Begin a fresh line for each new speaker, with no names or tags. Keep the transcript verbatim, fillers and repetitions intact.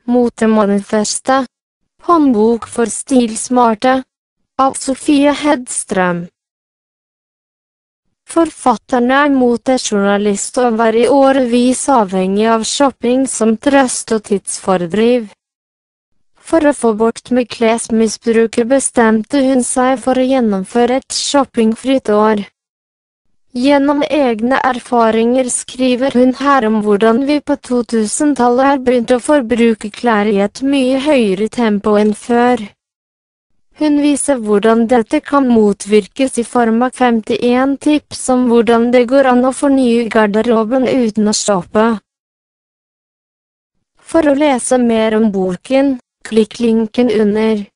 Motemanifestet. Håndbok for stilsmarte. Av Sofie Hedstrøm. Forfatteren er motejournalist og var i årevis avhengig av shopping som trøst og tidsfordriv. For å få bukt med klesmisbruket bestemte hun seg for å gjennomføre et shoppingfritt år. Gjennom egne erfaringer skriver hun her om hvordan vi på to-tusentallet har begynt å forbruke klær i et mye høyere tempo enn før. Hun viser hvordan dette kan motvirkes i form av femtien tips om hvordan det går an å fornye garderoben uten å shoppe. For å lese mer om boken, klikk linken under.